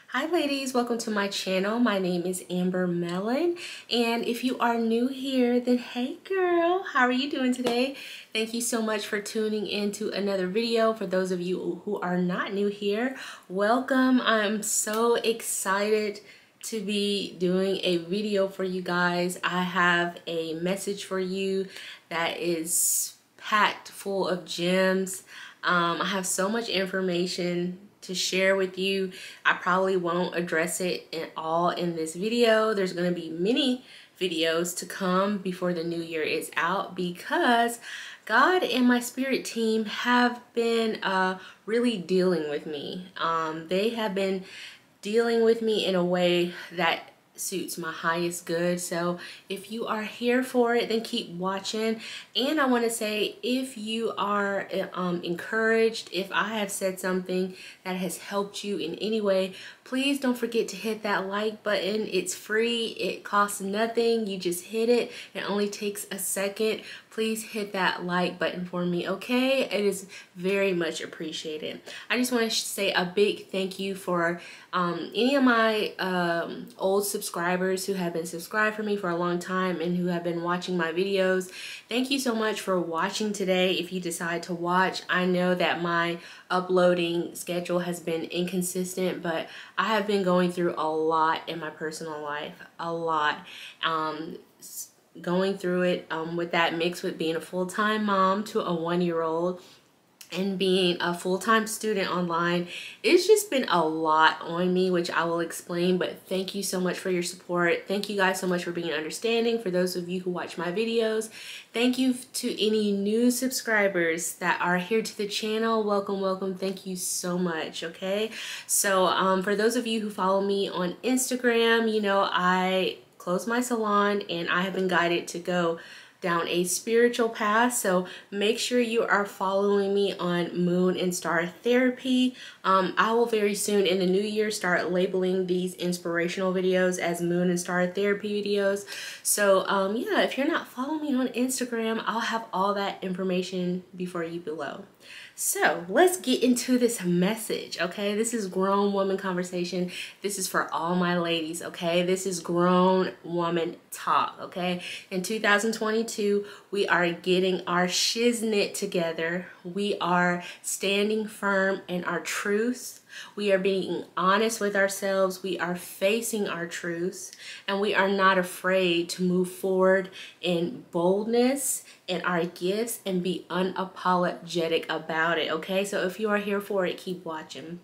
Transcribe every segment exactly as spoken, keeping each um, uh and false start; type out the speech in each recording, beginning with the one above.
Hi ladies, welcome to my channel. My name is Amber Mellon, and if you are new here, then hey girl, how are you doing today? Thank you so much for tuning in to another video. For those of you who are not new here, welcome. I'm so excited to be doing a video for you guys. I have a message for you that is packed full of gems. Um, I have so much information to share with you. I probably won't address it in all in this video. There's going to be many videos to come before the new year is out, because God and my spirit team have been uh, really dealing with me. Um, they have been dealing with me in a way that suits my highest good. So if you are here for it, then keep watching. And I want to say, if you are um, encouraged, if I have said something that has helped you in any way, please don't forget to hit that like button. It's free, it costs nothing, you just hit it. It only takes a second. Please hit that like button for me, okay? It is very much appreciated. I just want to say a big thank you for um, any of my um, old subscribers who have been subscribed for me for a long time and who have been watching my videos. Thank you so much for watching today. If you decide to watch, I know that my uploading schedule has been inconsistent, but I have been going through a lot in my personal life, a lot. Um, going through it um, with that mixed with being a full-time mom to a one-year-old and being a full-time student online. It's just been a lot on me, which I will explain, but thank you so much for your support. Thank you guys so much for being understanding. For those of you who watch my videos, thank you to any new subscribers that are here to the channel. Welcome, welcome. Thank you so much, okay? So um, for those of you who follow me on Instagram, you know, I closed my salon and I have been guided to go down a spiritual path. So make sure you are following me on Moon and Star Therapy. Um, I will very soon in the new year start labeling these inspirational videos as Moon and Star Therapy videos. So um, yeah, if you're not following me on Instagram, I'll have all that information before you below. So let's get into this message, okay? This is grown woman conversation. This is for all my ladies, okay? This is grown woman talk, okay? In two thousand twenty-two, we are getting our shiznit together. We are standing firm in our truths. We are being honest with ourselves. We are facing our truths, and we are not afraid to move forward in boldness in our gifts and be unapologetic about it, okay? So if you are here for it, keep watching.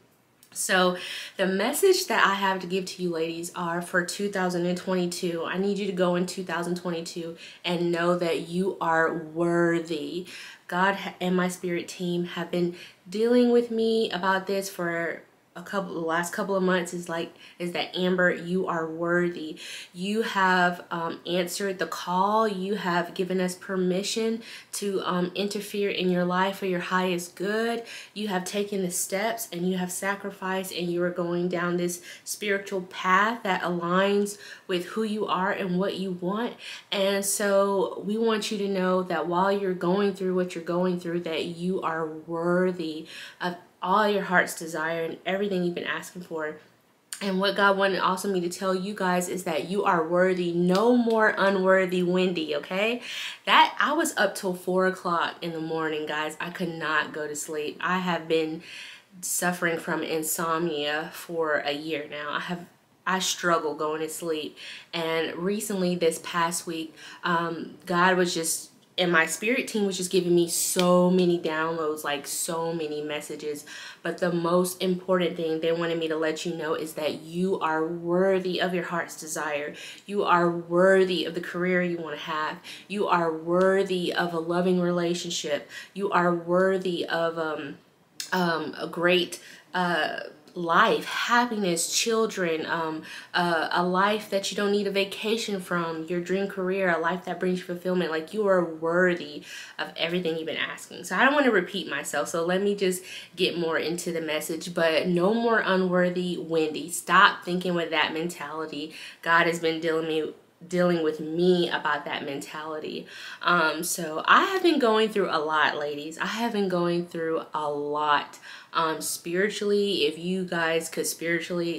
So the message that I have to give to you ladies are for two thousand twenty-two. I need you to go in two thousand twenty-two and know that you are worthy. God and my spirit team have been dealing with me about this for a couple the last couple of months. Is like is that Amber, you are worthy. You have um, answered the call. You have given us permission to um, interfere in your life for your highest good. You have taken the steps and you have sacrificed, and you are going down this spiritual path that aligns with who you are and what you want. And so we want you to know that while you're going through what you're going through, that you are worthy of all your heart's desire and everything you've been asking for. And what God wanted also me to tell you guys is that you are worthy. No more unworthy Wendy, okay? That I was up till four o'clock in the morning, guys. I could not go to sleep. I have been suffering from insomnia for a year now. I have I struggle going to sleep. And recently, this past week, um, God was just and my spirit team was just giving me so many downloads, like so many messages. But the most important thing they wanted me to let you know is that you are worthy of your heart's desire. You are worthy of the career you want to have. You are worthy of a loving relationship. You are worthy of um, um, a great uh, life, happiness, children, um, uh, a life that you don't need a vacation from, your dream career, a life that brings you fulfillment. Like, you are worthy of everything you've been asking. So I don't want to repeat myself, so let me just get more into the message. But no more unworthy Wendy. Stop thinking with that mentality. God has been dealing me dealing with me about that mentality. Um, so I have been going through a lot, ladies. I have been going through a lot um, spiritually. If you guys could spiritually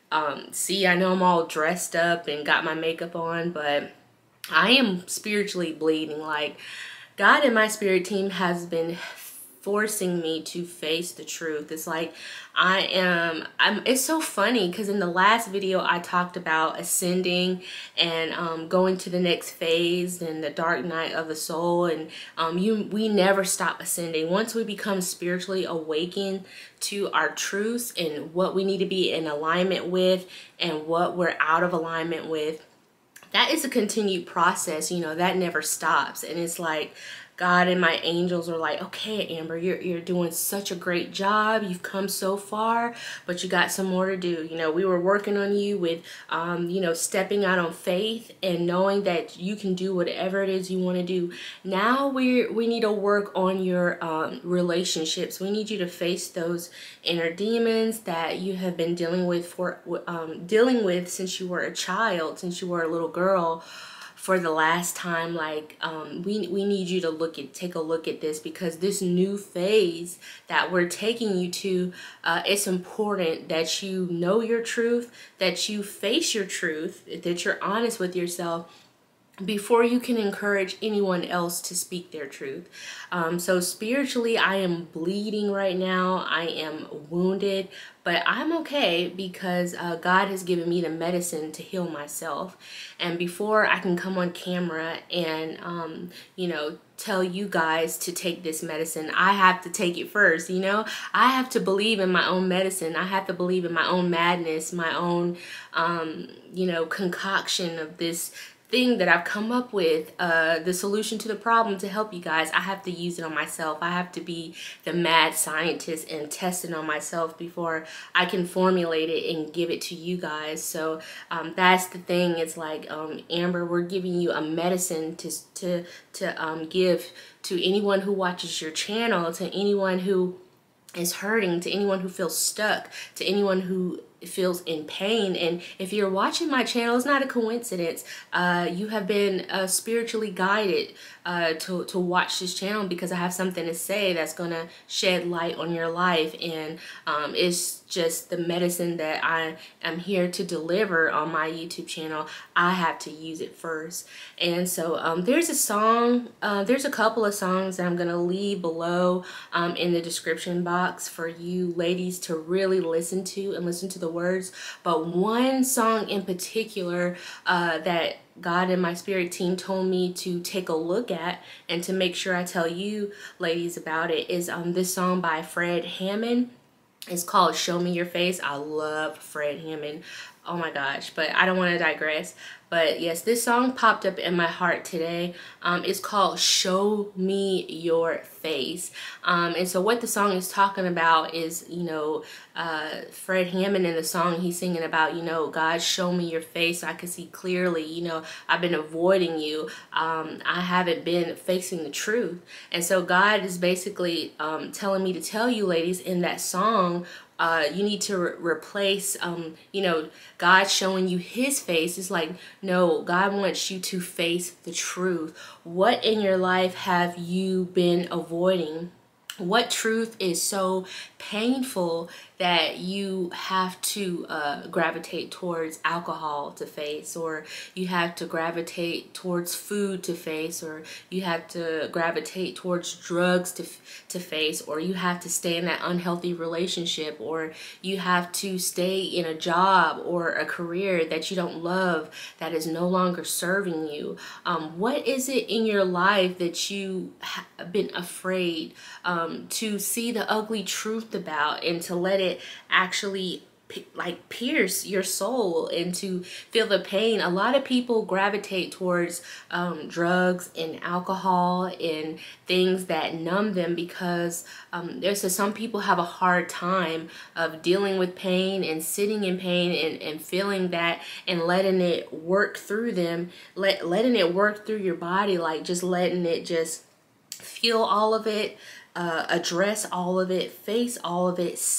um, see, I know I'm all dressed up and got my makeup on, but I am spiritually bleeding. Like, God and my spirit team has been forcing me to face the truth. It's like I am, I'm, it's so funny because in the last video I talked about ascending and um, going to the next phase and the dark night of the soul, and um, you we never stop ascending. Once we become spiritually awakened to our truths and what we need to be in alignment with and what we're out of alignment with, that is a continued process, you know, that never stops. And it's like God and my angels are like, okay, Amber, you're, you're doing such a great job. You've come so far, but you got some more to do. You know, we were working on you with, um, you know, stepping out on faith and knowing that you can do whatever it is you want to do. Now we we need to work on your um, relationships. We need you to face those inner demons that you have been dealing with for um, dealing with since you were a child, since you were a little girl. For the last time, like um, we we need you to look at take a look at this, because this new phase that we're taking you to, uh, it's important that you know your truth, that you face your truth, that you're honest with yourself before you can encourage anyone else to speak their truth. Um, so spiritually, I am bleeding right now. I am wounded, but I'm okay because uh, God has given me the medicine to heal myself. And before I can come on camera and, um, you know, tell you guys to take this medicine, I have to take it first. You know, I have to believe in my own medicine. I have to believe in my own madness, my own, um, you know, concoction of this thing that I've come up with, uh, the solution to the problem to help you guys. I have to use it on myself. I have to be the mad scientist and test it on myself before I can formulate it and give it to you guys. So um, that's the thing. It's like, um, Amber, we're giving you a medicine to to to um, give to anyone who watches your channel, to anyone who is hurting, to anyone who feels stuck, to anyone who feels in pain. And if you're watching my channel, it's not a coincidence. Uh, you have been uh, spiritually guided uh, to, to watch this channel, because I have something to say that's going to shed light on your life. And um, it's just the medicine that I am here to deliver on my YouTube channel. I have to use it first. And so um, there's a song, uh, there's a couple of songs that I'm going to leave below um, in the description box for you ladies to really listen to and listen to the words. But one song in particular uh, that God and my spirit team told me to take a look at and to make sure I tell you ladies about it is um, this song by Fred Hammond. It's called Show Me Your Face. I love Fred Hammond. Oh my gosh, but I don't want to digress. But yes, this song popped up in my heart today. Um, it's called Show Me Your Face. Um, and so what the song is talking about is, you know, uh, Fred Hammond in the song, he's singing about, you know, God, show me your face so I can see clearly. You know, I've been avoiding you. Um, I haven't been facing the truth. And so God is basically um, telling me to tell you ladies in that song, Uh, you need to re replace, um, you know, God showing you his face. It's like, no, God wants you to face the truth. What in your life have you been avoiding? What truth is so painful that you have to uh, gravitate towards alcohol to face, or you have to gravitate towards food to face, or you have to gravitate towards drugs to, to face, or you have to stay in that unhealthy relationship, or you have to stay in a job or a career that you don't love, that is no longer serving you? Um, what is it in your life that you have been afraid um, to see the ugly truth about, and to let it actually like pierce your soul and to feel the pain? A lot of people gravitate towards um, drugs and alcohol and things that numb them, because um, there's a, some people have a hard time of dealing with pain and sitting in pain and, and feeling that and letting it work through them, let, letting it work through your body, like just letting it just feel all of it, uh, address all of it, face all of it, sit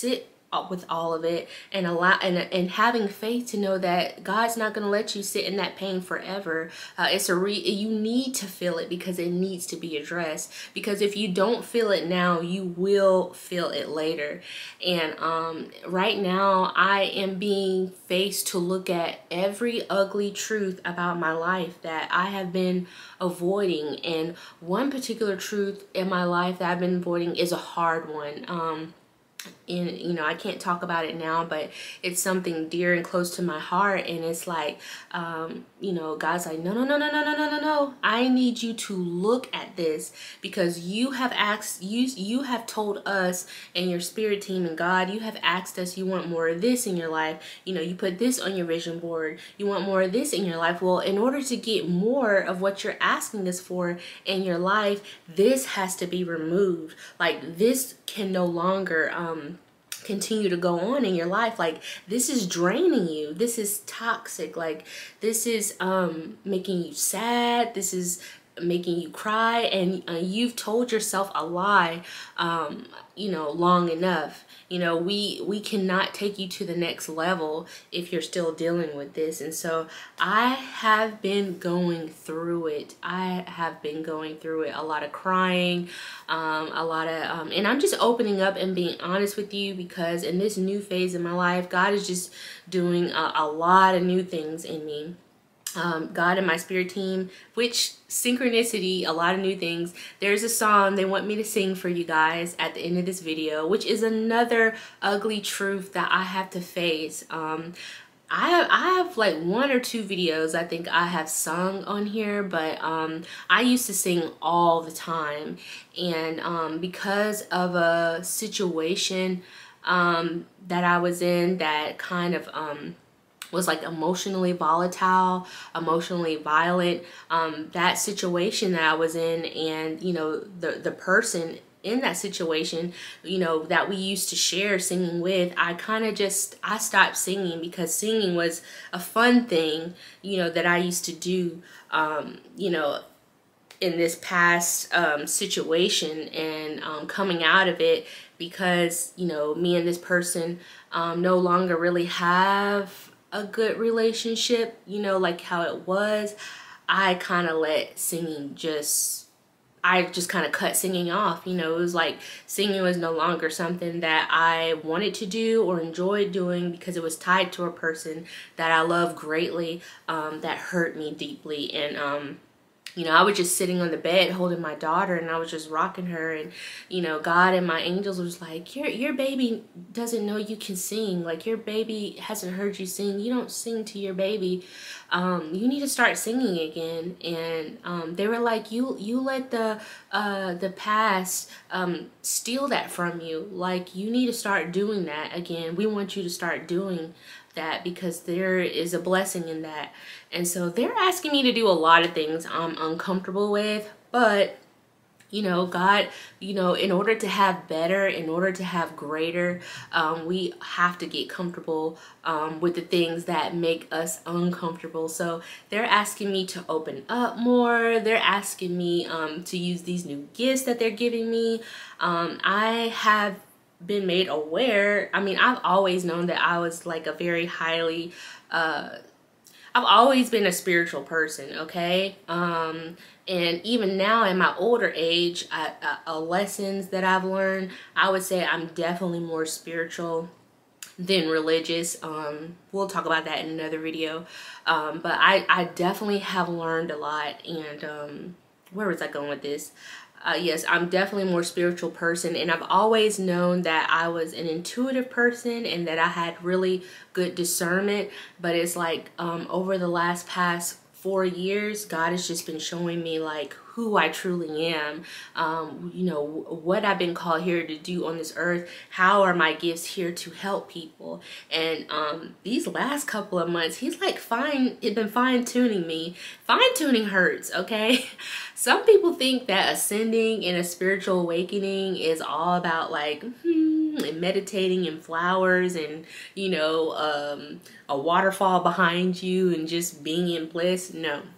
with all of it, and allow and and having faith to know that God's not going to let you sit in that pain forever. Uh, it's a re you need to feel it because it needs to be addressed. Because if you don't feel it now, you will feel it later. And um, right now, I am being faced to look at every ugly truth about my life that I have been avoiding. And one particular truth in my life that I've been avoiding is a hard one. Um, And, you know, I can't talk about it now, but it's something dear and close to my heart. And it's like, um, you know, God's like, no, no, no, no, no, no, no, no, no. I need you to look at this because you have asked, you, you have told us and your spirit team and God, you have asked us, you want more of this in your life. You know, you put this on your vision board. You want more of this in your life. Well, in order to get more of what you're asking us for in your life, this has to be removed. Like, this can no longer, um, continue to go on in your life. Like, this is draining you. This is toxic. Like, this is um making you sad. This is making you cry, and uh, you've told yourself a lie um you know long enough. You know, we we cannot take you to the next level if you're still dealing with this. And so I have been going through it. I have been going through it. A lot of crying, um, a lot of, um, and I'm just opening up and being honest with you because in this new phase of my life, God is just doing a, a lot of new things in me. Um, God and my spirit team, which synchronicity, a lot of new things. There's a song they want me to sing for you guys at the end of this video, which is another ugly truth that I have to face. Um, I have, I have like one or two videos I think I have sung on here, but um, I used to sing all the time. And um, because of a situation um, that I was in that kind of um, was like emotionally volatile, emotionally violent, um, that situation that I was in, and you know, the the person in that situation, you know, that we used to share singing with, I kind of just, I stopped singing because singing was a fun thing, you know, that I used to do, um, you know, in this past um, situation, and um, coming out of it because, you know, me and this person um, no longer really have a good relationship, you know, like how it was. I kind of let singing just, I just kind of cut singing off. You know, it was like singing was no longer something that I wanted to do or enjoyed doing because it was tied to a person that I love greatly, um, that hurt me deeply. And um you know, I was just sitting on the bed holding my daughter, and I was just rocking her, and you know, God and my angels was like, your your baby doesn't know you can sing. Like, your baby hasn't heard you sing. You don't sing to your baby. Um, you need to start singing again. And um, they were like, you you let the uh, the past um, steal that from you. Like, you need to start doing that again. We want you to start doing that because there is a blessing in that. And so they're asking me to do a lot of things I'm uncomfortable with, but you know, God, you know, in order to have better, in order to have greater, um, we have to get comfortable um, with the things that make us uncomfortable. So they're asking me to open up more. They're asking me um, to use these new gifts that they're giving me. Um, I have been made aware. I mean, I've always known that I was like a very highly, uh, I've always been a spiritual person, okay? Um, and even now in my older age, I, I, uh, lessons that I've learned, I would say I'm definitely more spiritual than religious. Um, we'll talk about that in another video. Um, but I, I definitely have learned a lot. And um, where was I going with this? Uh, yes, I'm definitely a more spiritual person, and I've always known that I was an intuitive person and that I had really good discernment. But it's like um, over the last past four years, God has just been showing me like who I truly am, um, you know, what I've been called here to do on this earth. How are my gifts here to help people? And um, these last couple of months, he's like fine, it's been fine tuning me. Fine tuning hurts, okay? Some people think that ascending and a spiritual awakening is all about like, hmm, and meditating and flowers and, you know, um, a waterfall behind you and just being in bliss. No.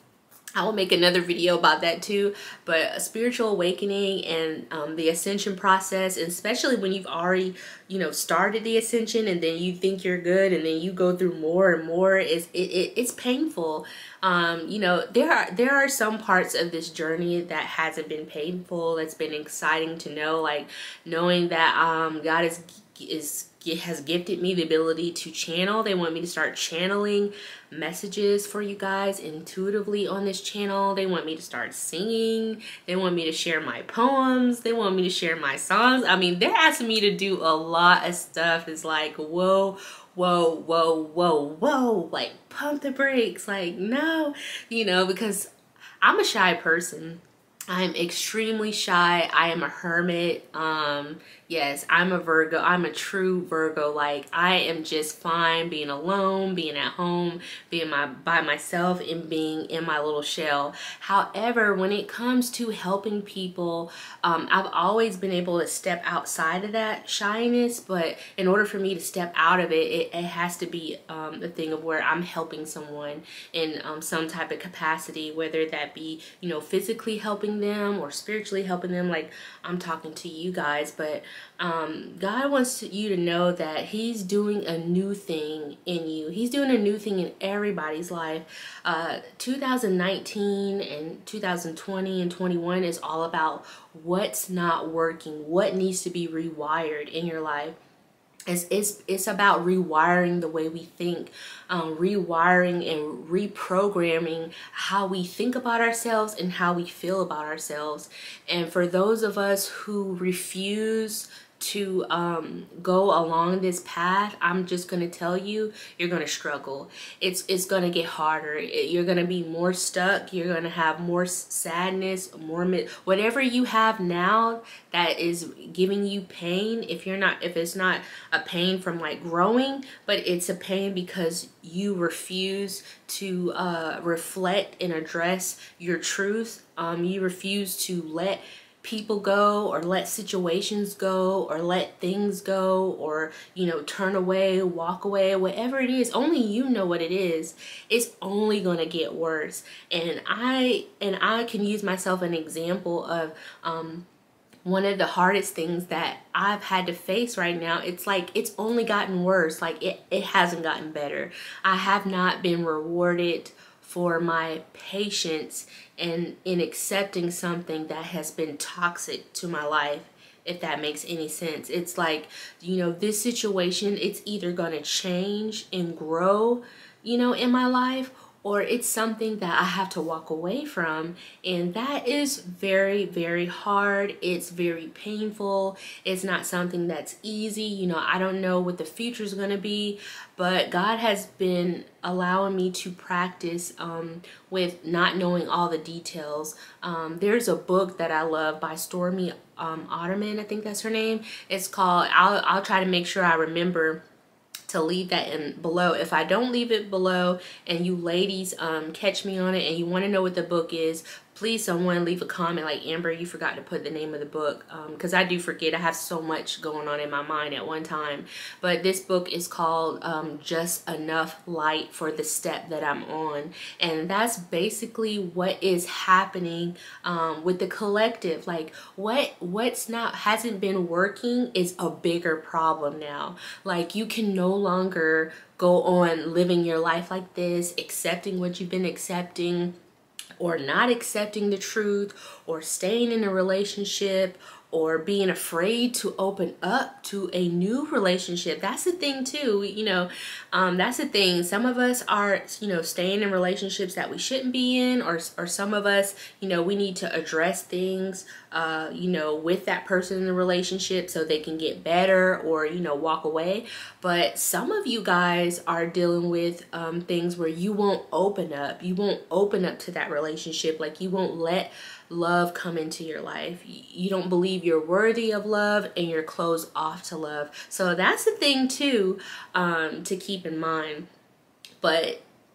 I will make another video about that too, but a spiritual awakening and um, the ascension process, and especially when you've already, you know, started the ascension and then you think you're good and then you go through more and more, is it, it, it's painful. Um, you know, there are, there are some parts of this journey that hasn't been painful. That's been exciting to know, like knowing that um, God is, is has gifted me the ability to channel. They want me to start channeling messages for you guys intuitively on this channel. They want me to start singing. They want me to share my poems. They want me to share my songs. I mean, they're asking me to do a lot of stuff. It's like, whoa, whoa, whoa, whoa, whoa, like pump the brakes. Like, no, you know, because I'm a shy person. I'm extremely shy. I am a hermit. Um, yes, I'm a Virgo. I'm a true Virgo. Like, I am just fine being alone, being at home, being my by myself, and being in my little shell. However, when it comes to helping people, um, I've always been able to step outside of that shyness. But in order for me to step out of it, it, it has to be um, a thing of where I'm helping someone in um, some type of capacity, whether that be, you know, physically helping them or spiritually helping them, like I'm talking to you guys. But um, God wants you to know that He's doing a new thing in you. He's doing a new thing in everybody's life. Uh, two thousand nineteen and two thousand twenty and twenty-one is all about what's not working, what needs to be rewired in your life. It's, it's, it's about rewiring the way we think, um, rewiring and reprogramming how we think about ourselves and how we feel about ourselves. And for those of us who refuse to um, go along this path, I'm just going to tell you, you're going to struggle. It's, it's going to get harder. It, you're going to be more stuck. You're going to have more sadness, more, whatever you have now that is giving you pain. If you're not, if it's not a pain from like growing, but it's a pain because you refuse to uh, reflect and address your truth. Um, you refuse to let people go, or let situations go, or let things go, or, you know, turn away, walk away, whatever it is. Only you know what it is. It's only gonna get worse. And I and I can use myself an example of um one of the hardest things that I've had to face right now. It's like it's only gotten worse. Like it, it hasn't gotten better. I have not been rewarded for my patience and in accepting something that has been toxic to my life, if that makes any sense. It's like, you know, this situation, it's either going to change and grow, you know, in my life, or it's something that I have to walk away from. And that is very, very hard. It's very painful. It's not something that's easy. You know, I don't know what the future is going to be, but God has been allowing me to practice um, with not knowing all the details. Um, there's a book that I love by Stormy um, Otterman, I think that's her name. It's called, I'll, I'll try to make sure I remember to leave that in below. If I don't leave it below and you ladies um, catch me on it and you want to know what the book is, please someone leave a comment like, Amber, you forgot to put the name of the book, because um, I do forget. I have so much going on in my mind at one time. But this book is called um, Just Enough Light for the Step That I'm On. And that's basically what is happening um, with the collective. Like what what's not hasn't been working is a bigger problem now. Like you can no longer go on living your life like this, accepting what you've been accepting, or not accepting the truth, or staying in a relationship, or being afraid to open up to a new relationship. That's the thing too, you know, um, that's the thing. Some of us are, you know, staying in relationships that we shouldn't be in, or, or some of us, you know, we need to address things, uh, you know, with that person in the relationship so they can get better, or, you know, walk away. But some of you guys are dealing with um, things where you won't open up. You won't open up to that relationship. Like you won't let love come into your life. You don't believe you're worthy of love, and you're closed off to love. So that's the thing too, um, to keep in mind. But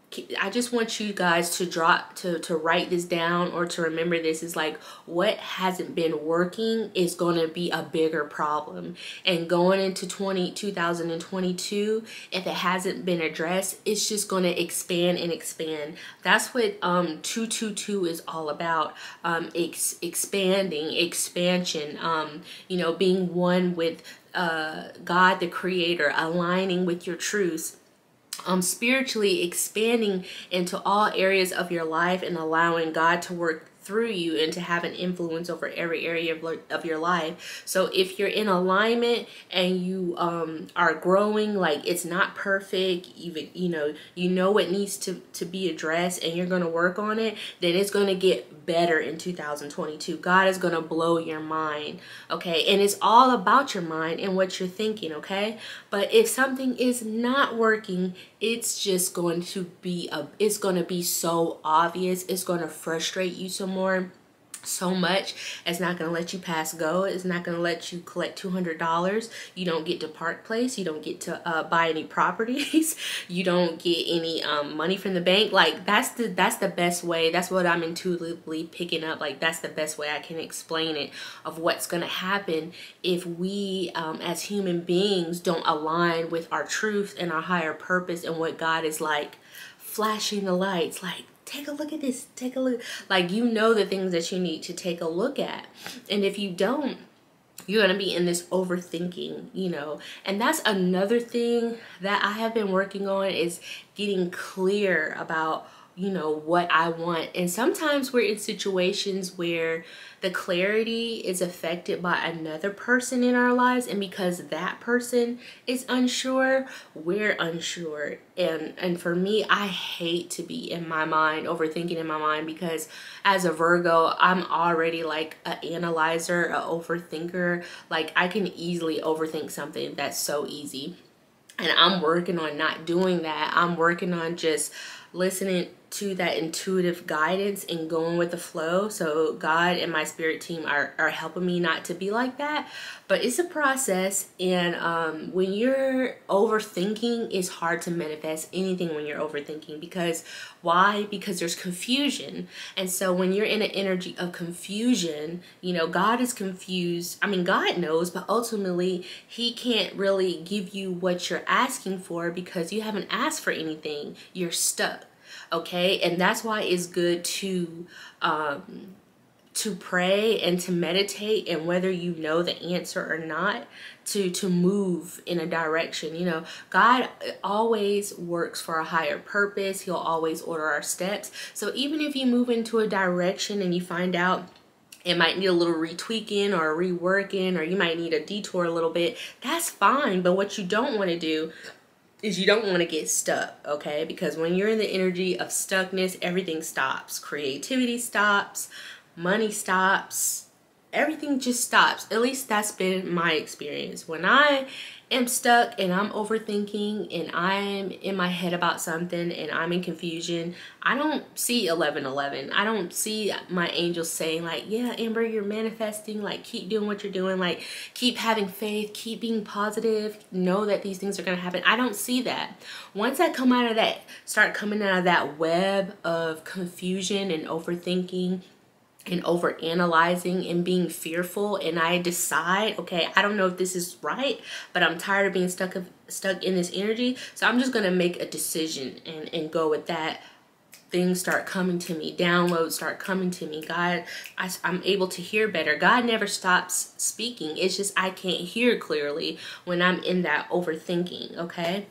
I just want you guys to drop to to write this down or to remember this is like what hasn't been working is going to be a bigger problem, and going into twenty two thousand twenty-two, if it hasn't been addressed, it's just going to expand and expand. That's what um two two two is all about. Um ex expanding, expansion, um you know, being one with uh God the Creator, aligning with your truths. Um, spiritually expanding into all areas of your life and allowing God to work through you and to have an influence over every area of, of your life. So if you're in alignment and you um, are growing, like it's not perfect, even, you know, you know what needs to, to be addressed and you're going to work on it, then it's going to get better in two thousand twenty-two. God is going to blow your mind, okay? And it's all about your mind and what you're thinking, okay? But if something is not working, it's just going to be a it's going to be so obvious. It's going to frustrate you so more so much. It's not going to let you pass go. It's not going to let you collect two hundred dollars. You don't get to Park Place. You don't get to uh, buy any properties. You don't get any um, money from the bank. Like that's the that's the best way. That's what I'm intuitively picking up. Like that's the best way I can explain it, of what's going to happen if we um, as human beings don't align with our truth and our higher purpose and what God is like flashing the lights, like, take a look at this, take a look. Like, you know the things that you need to take a look at. And if you don't, you're going to be in this overthinking, you know. And that's another thing that I have been working on, is getting clear about, you know, what I want. And sometimes we're in situations where the clarity is affected by another person in our lives, and because that person is unsure, we're unsure. And and for me, I hate to be in my mind, overthinking in my mind, because as a Virgo, I'm already like an analyzer, an overthinker. Like I can easily overthink something. That's so easy. And I'm working on not doing that. I'm working on just listening to that intuitive guidance and going with the flow. So God and my spirit team are, are helping me not to be like that. But it's a process. And um, when you're overthinking, it's hard to manifest anything when you're overthinking. Because why? Because there's confusion. And so when you're in an energy of confusion, you know, God is confused. I mean, God knows, but ultimately he can't really give you what you're asking for because you haven't asked for anything. You're stuck. Okay, and that's why it's good to um, to pray and to meditate, and whether you know the answer or not, to to move in a direction. You know, God always works for a higher purpose. He'll always order our steps. So even if you move into a direction and you find out it might need a little retweaking or reworking, or you might need a detour a little bit, that's fine. But what you don't want to do is you don't want to get stuck, okay? Because when you're in the energy of stuckness, everything stops. Creativity stops, money stops, everything just stops. At least that's been my experience. When I am stuck and I'm overthinking and I'm in my head about something and I'm in confusion, I don't see eleven eleven. I don't see my angels saying like, yeah, Amber, you're manifesting, like keep doing what you're doing, like keep having faith, keep being positive, know that these things are going to happen. I don't see that. Once I come out of that, start coming out of that web of confusion and overthinking and over analyzing and being fearful, and I decide, okay, I don't know if this is right, but I'm tired of being stuck of, stuck in this energy, so I'm just gonna make a decision and, and go with that. Things start coming to me, downloads start coming to me. God, I, I'm able to hear better. God never stops speaking. It's just I can't hear clearly when I'm in that overthinking, okay?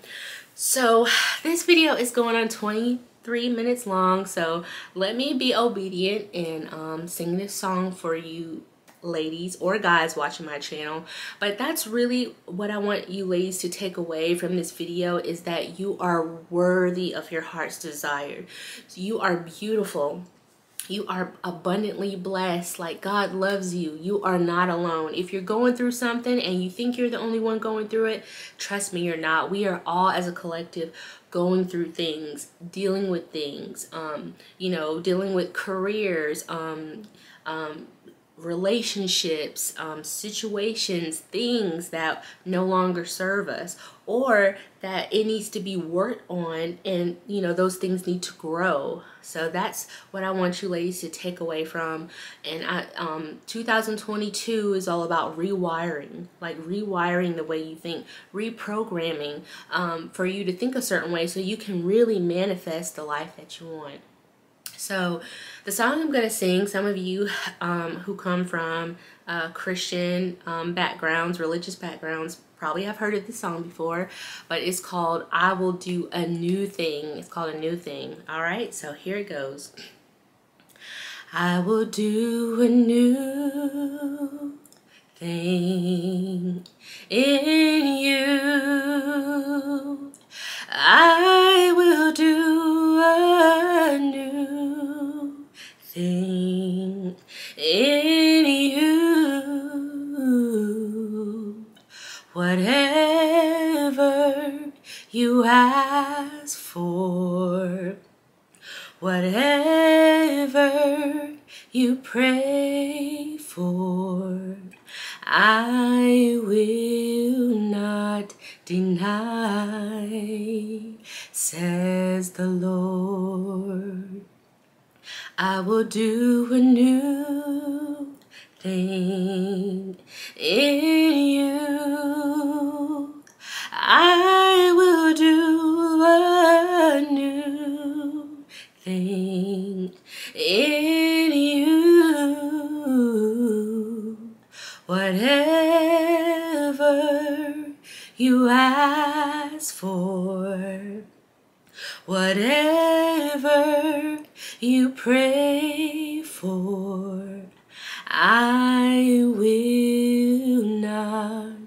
So this video is going on twenty-three minutes long, so let me be obedient and um, sing this song for you ladies or guys watching my channel. But that's really what I want you ladies to take away from this video, is that you are worthy of your heart's desire. So you are beautiful. You are abundantly blessed. Like, God loves you. You are not alone. If you're going through something and you think you're the only one going through it, trust me, you're not. We are all as a collective going through things, dealing with things, um, you know, dealing with careers, um, um, relationships, um, situations, things that no longer serve us, or that it needs to be worked on, and you know those things need to grow. So that's what I want you ladies to take away from. And I, um, two thousand twenty-two is all about rewiring, like rewiring the way you think, reprogramming um, for you to think a certain way so you can really manifest the life that you want. So the song I'm going to sing, some of you um, who come from uh, Christian um, backgrounds, religious backgrounds, probably have heard of this song before, but it's called I Will Do a New Thing. It's called A New Thing. All right, so here it goes. I will do a new thing in you. I will do a new thing in you. Whatever you ask for, whatever you pray for, I will not deny, says the Lord. I will do a new thing in you. I will do a new thing in you. Whatever you ask for, whatever you pray for, I will not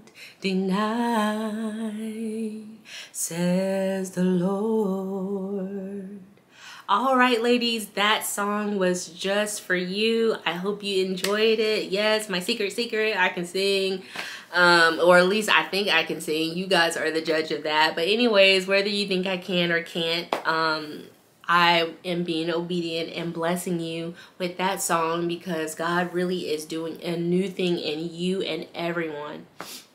deny, says the Lord. All right, ladies, that song was just for you. I hope you enjoyed it. Yes, my secret secret, I can sing. Um, or at least I think I can sing. You guys are the judge of that. But anyways, whether you think I can or can't, um, I am being obedient and blessing you with that song because God really is doing a new thing in you and everyone.